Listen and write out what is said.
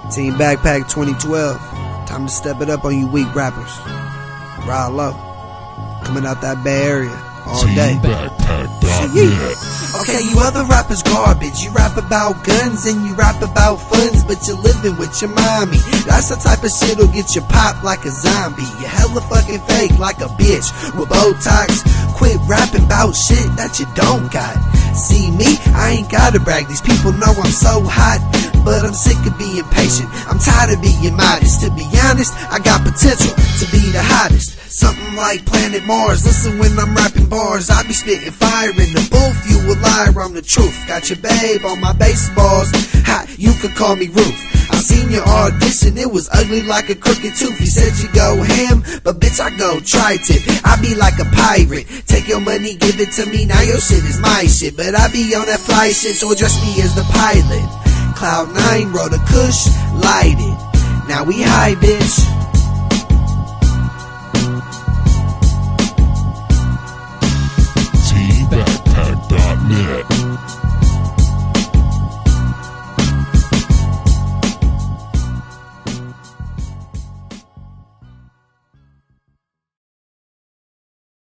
Team Backpack 2012. Time to step it up on you weak rappers. Ride low. Coming out that Bay Area all day. Okay, you other rappers garbage. You rap about guns and you rap about funds, but you're living with your mommy. That's the type of shit'll get you popped like a zombie. You hella fucking fake like a bitch with Botox. Quit rapping about shit that you don't got. See me, I ain't gotta brag. These people know I'm so hot, but I'm sick of being patient. I'm tired of being modest. To be honest, I got potential to be the hottest. Something like Planet Mars. Listen when I'm rapping bars, I be spitting fire in the booth. You a liar, I'm the truth. Got your babe on my baseballs. Ha, you could call me Ruth. I seen your audition, it was ugly like a crooked tooth. You said you go ham, but bitch I go tri-tip. I be like a pirate. Take your money, give it to me. Now your shit is my shit, but I be on that fly shit, so address me as the pilot. Cloud 9 wrote a kush, lighted. Now we high, bitch.